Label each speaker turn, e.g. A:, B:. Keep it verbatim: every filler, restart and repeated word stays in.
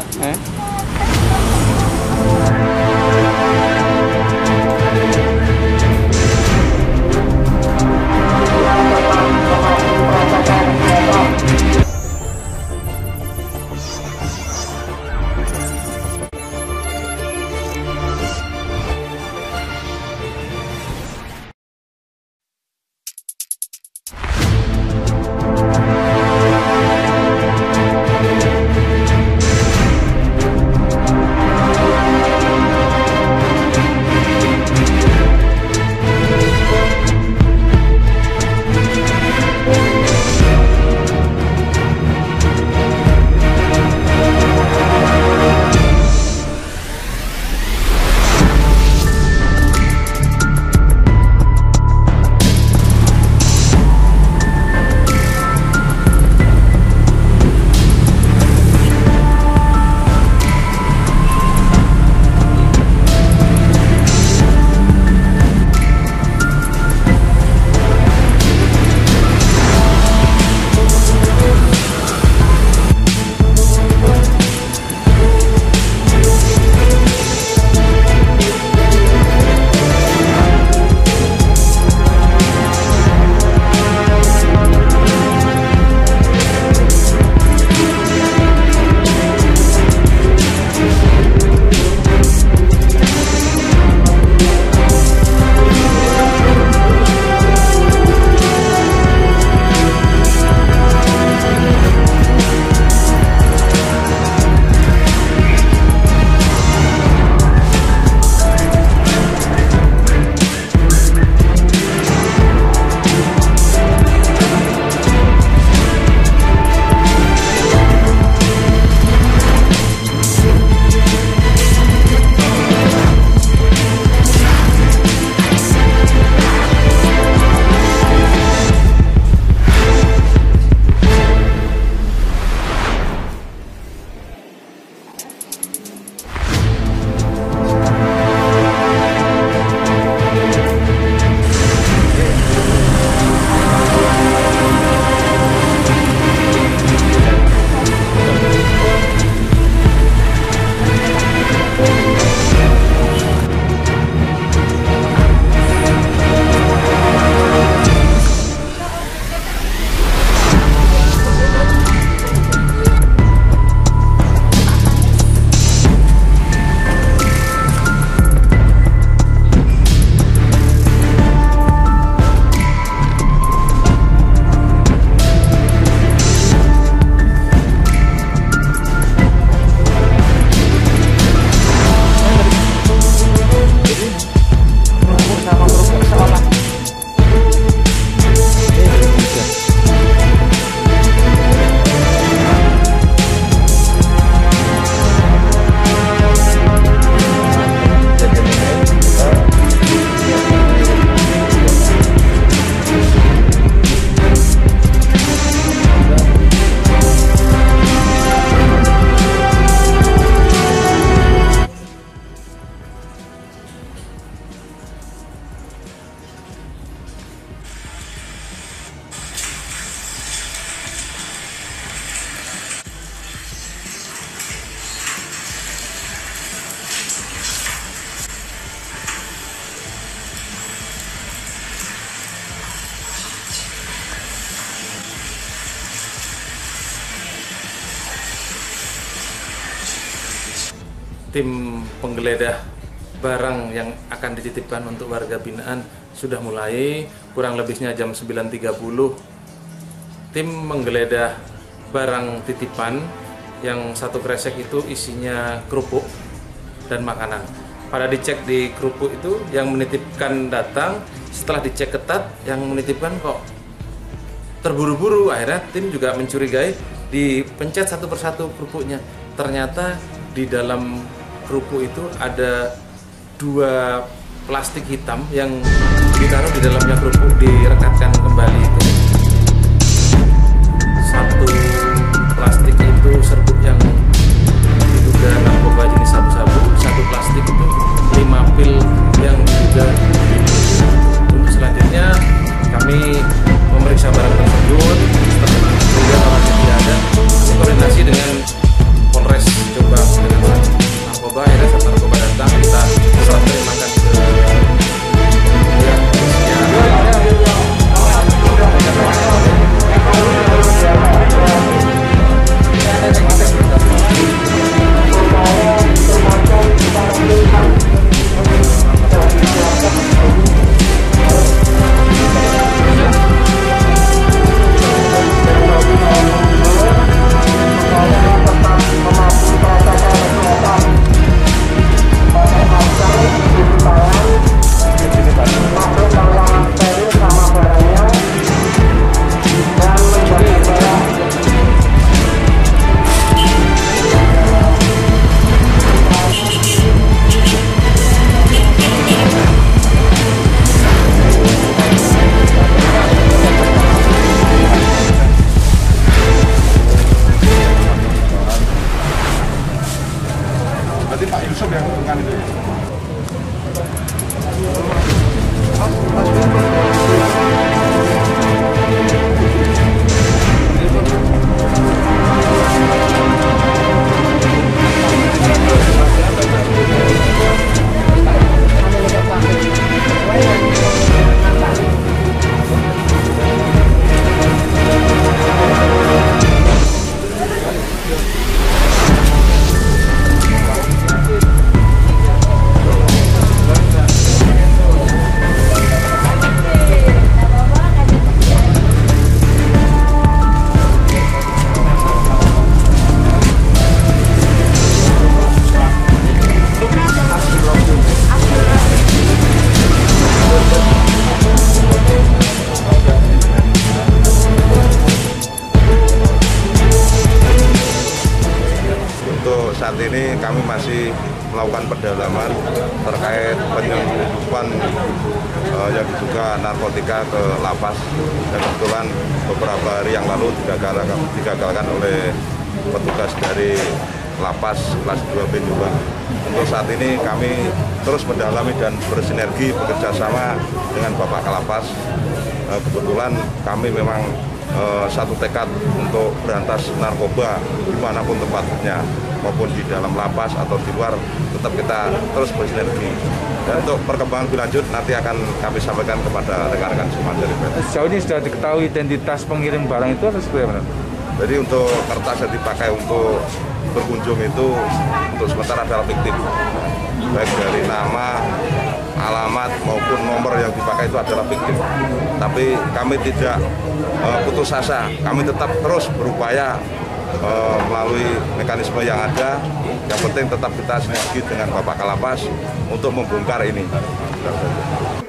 A: Eh?
B: Tim penggeledah barang yang akan dititipkan untuk warga binaan sudah mulai, kurang lebihnya jam sembilan tiga puluh. Tim menggeledah barang titipan yang satu kresek itu isinya kerupuk dan makanan. Pada dicek di kerupuk itu yang menitipkan datang, setelah dicek ketat yang menitipkan kok terburu-buru, akhirnya tim juga mencurigai, dipencet satu persatu kerupuknya. Ternyata di dalam kerupuk itu ada dua plastik hitam yang ditaruh di dalamnya kerupuk, direkatkan kembali itu. Satu plastik itu serbuk yang diduga narkoba jenis sabu-sabu, satu plastik itu lima pil yang diduga. Untuk selanjutnya kami memeriksa barang tersebut, sehingga orang yang tidak ada, koordinasi dengan Polres Jombang.
A: Yusuf yang hubungan itu.
C: Saat ini kami masih melakukan pendalaman terkait penyelundupan uh, yang diduga narkotika ke lapas, dan kebetulan beberapa hari yang lalu digagalkan, digagalkan oleh petugas dari lapas kelas dua B Jombang. Untuk saat ini kami terus mendalami dan bersinergi bekerja sama dengan Bapak Kalapas. Uh, kebetulan kami memang uh, satu tekad untuk berantas narkoba dimanapun tempatnya, maupun di dalam lapas atau di luar, tetap kita terus bersinergi. Dan untuk perkembangan lebih lanjut nanti akan kami sampaikan kepada rekan-rekan semua dari B P N.
D: Sejauh ini sudah diketahui identitas pengirim barang itu atau seperti apa?
C: Jadi untuk kertas yang dipakai untuk berkunjung itu untuk sementara adalah fiktif, baik dari nama, alamat maupun nomor yang dipakai itu adalah fiktif. Tapi kami tidak uh, putus asa, kami tetap terus berupaya uh, melalui mekanisme yang ada. Yang penting tetap kita sinergi dengan Bapak Kalapas untuk membongkar ini.